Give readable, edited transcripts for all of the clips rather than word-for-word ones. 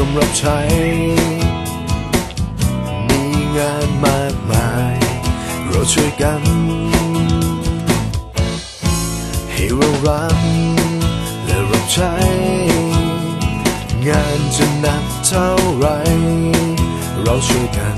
มรับใช้มีงานมากมายเราช่วยกันให้เรารักและรับใช้งานจะหนักเท่าไรเราช่วยกัน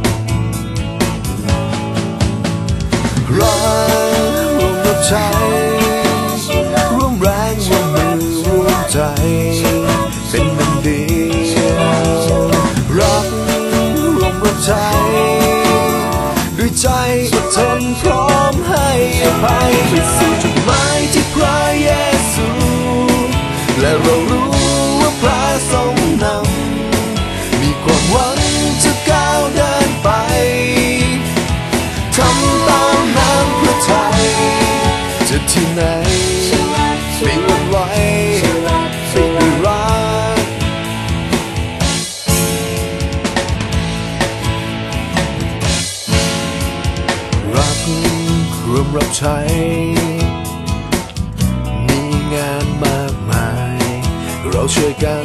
รักร่วมรับใช้ร่วมแรงร่วมมือร่วมใจเป็นหนึ่งเดียวรักร่วมรับใช้ด้วยใจอดทนพร้อมให้อภัยไปสู่จุดหมายที่พระเยซูและเรารู้ว่าพระทรงนำมีความหวังจะก้าวเดินไปทำตามน้ำพระทัยจะที่ไหนไม่หวั่นไหวไม่มีรักรักร่วมรับใช้มีงานมากมายเราช่วยกัน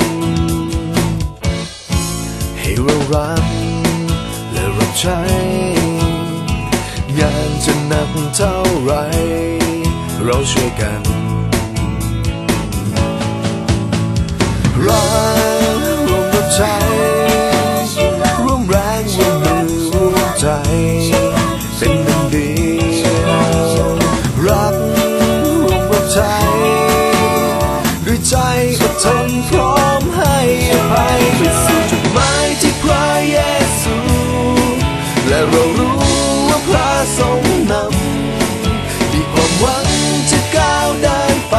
ให้เรารักและรับใช้งานจะหนักเท่าไรเราช่วยกันรักร่วมรับใช้ร่วมแรงร่วมมือร่วมใจเป็นหนึ่งเดียวรักร่วมรับใช้ด้วยใจอดทนพร้อมให้อภัยไปสู่จุดหมายที่พระเยซูและเรารู้ว่าพระทรงนำมีความหวังจะก้าวเดินไป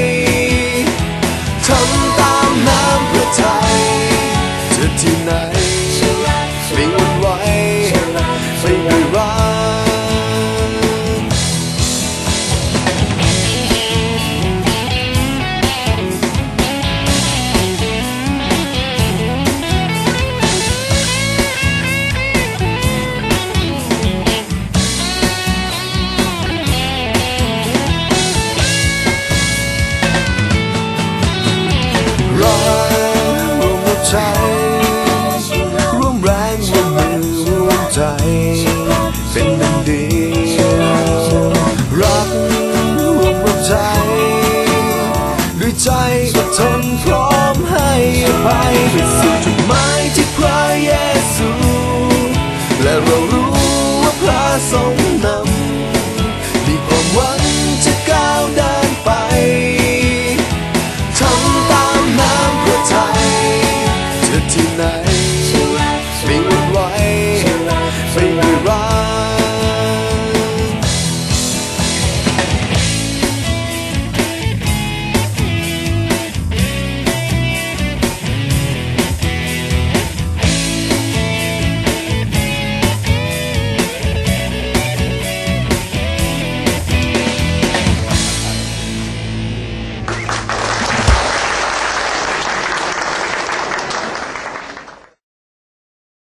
ทำตามน้ำพระทัยจะที่ไหนไม่หวั่นไหวไม่มีรักร่วมแรงร่วมมือร่วมใจเป็นหนึ่งเดียวรักร่วมรับใช้ด้วยใจอดทนพร้อมให้อภัยไปสู่